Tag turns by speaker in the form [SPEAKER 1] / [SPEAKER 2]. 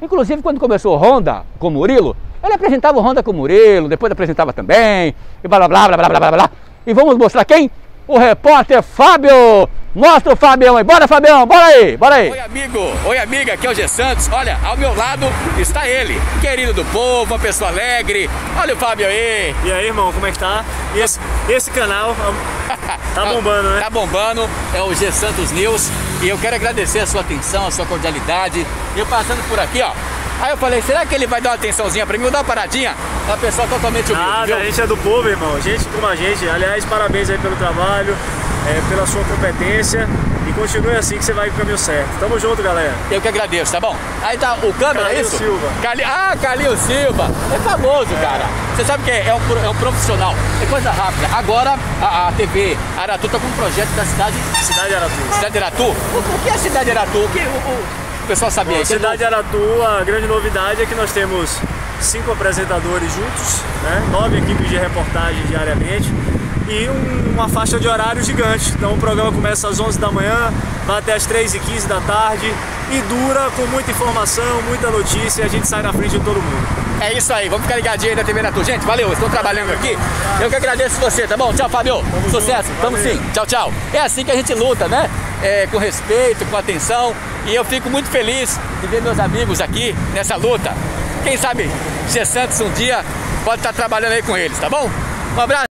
[SPEAKER 1] Inclusive, quando começou o Honda com o Murilo, ele apresentava o Honda com o Murilo, depois apresentava também, e blá blá blá blá blá blá blá. E vamos mostrar quem? O repórter Fábio! Mostra o Fabião aí, bora Fabião, bora aí, bora aí!
[SPEAKER 2] Oi amigo, oi amiga, aqui é o G Santos. Olha, ao meu lado está ele, querido do povo, uma pessoa alegre. Olha o Fábio aí.
[SPEAKER 3] E aí, irmão, como é que tá? E esse canal tá bombando, né?
[SPEAKER 2] Tá bombando, é o G Santos News. E eu quero agradecer a sua atenção, a sua cordialidade. Eu passando por aqui, ó. Aí eu falei, será que ele vai dar uma atençãozinha pra mim? Vou dar uma paradinha. Uma pessoa totalmente humilde,
[SPEAKER 3] Nada,
[SPEAKER 2] viu?
[SPEAKER 3] a gente é do povo, irmão. Gente como a gente. Aliás, parabéns aí pelo trabalho, pela sua competência. E continue assim que você vai pro caminho certo. Tamo junto, galera.
[SPEAKER 2] Eu que agradeço, tá bom? Aí tá o câmera, é isso?
[SPEAKER 3] Silva.
[SPEAKER 2] Calil Silva. É famoso, cara. Você sabe que é um profissional. É coisa rápida. Agora a TV Aratu tá com um projeto da cidade
[SPEAKER 3] Aratu.
[SPEAKER 2] Cidade Aratu? O que é a Cidade Aratu? O pessoal sabia isso?
[SPEAKER 3] Cidade Aratu, a grande novidade é que nós temos 5 apresentadores juntos, né? 9 equipes de reportagem diariamente e uma faixa de horário gigante. Então o programa começa às 11 da manhã, vai até às 3h15 da tarde e dura com muita informação, muita notícia e a gente sai na frente de todo mundo.
[SPEAKER 2] É isso aí, vamos ficar ligadinho aí na TV Aratu. Gente, valeu, estou trabalhando aqui. Eu que agradeço você, tá bom? Tchau, Fábio. Sucesso, tamo sim. Tchau, tchau. É assim que a gente luta, né? Com respeito, com atenção. E eu fico muito feliz de ver meus amigos aqui nessa luta. Quem sabe G Santos um dia pode estar trabalhando aí com eles, tá bom? Um abraço.